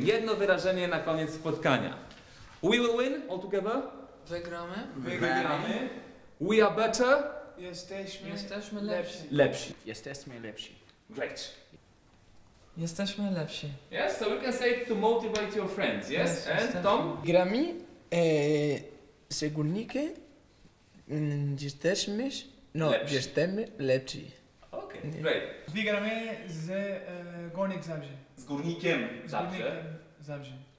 Jedno wyrażenie na koniec spotkania. We will win all together. Wygramy. Wygramy. We are better. Jesteśmy lepsi. Lepsi. Jesteśmy lepsi. Great. Jesteśmy lepsi. Yes, so we can say it to motivate your friends, yes? And Tom? Gramy sególnikiem jesteśmy, jesteśmy lepsi. Okay, great. Wygramy z Górnik Zabrze. Z Górnikiem Z Górnikiem Zabrze.